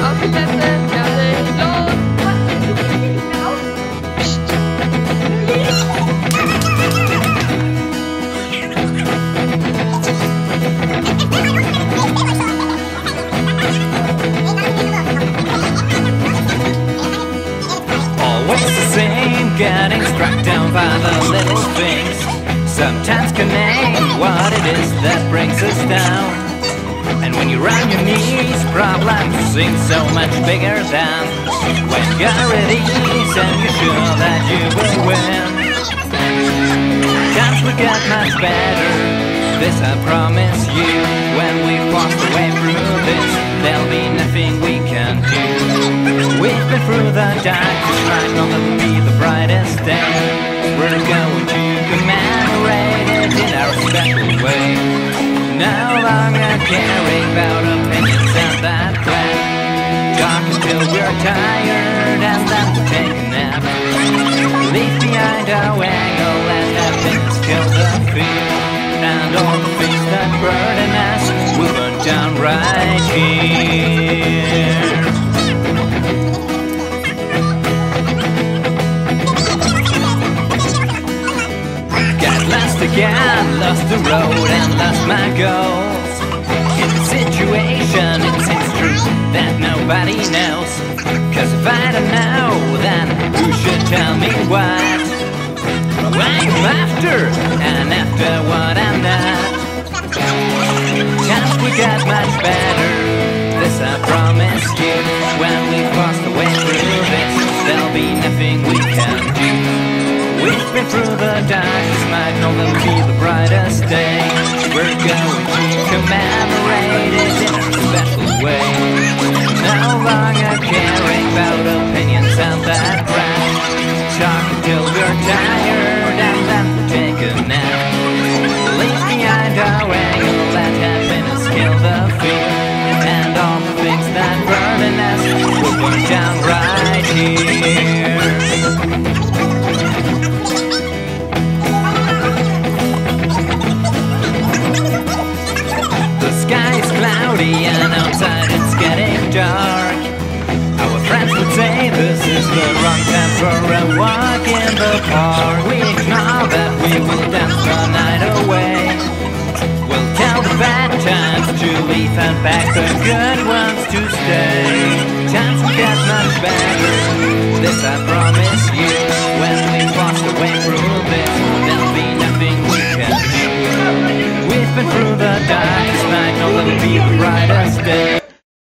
Auf die Plätze, fertig, los! Always the same, getting struck down by the little things. Sometimes can name what it is that brings us down. And when you're on your knees, problems seem so much bigger than when you're at ease and you're sure that you will win. Times will get much better, this I promise you. When we force the way through this, there'll be nothing we can do. We've been through the darkest night, now that'll be the brightest day. We're going to commemorate it in our special way. No longer caring about opinions and that crap. Talk until we're tired and then we'll take a nap. Leave behind our anger, let happiness kill the fear. And all the things that burden us will burn down right here. Again, lost the road and lost my goals. In the situation, it seems true that nobody knows. Cause if I don't know, then who should tell me what I'm after, and after what I'm not. Times we got much better, this I promise you. When we cross the way through this, there'll be nothing we can do. We've been through the darkest night, now that'll be the brightest day. We're going to commemorate it in a special way. No longer caring about opinions and that crap. Talk until we're tired and then we'll take a nap. Leave behind our anger, let happiness kill the fear. And all the things that burden us will burn down right here. And outside it's getting dark. Our friends would say this is the wrong time for a walk in the park. We ignore that, we will dance the night away. We'll tell the bad times to leave and back the good ones to stay. Times will get much better, this I promise you. When we force the way through this, there'll be nothing we can do. We've been through the darkest night, now that'll be the brightest day.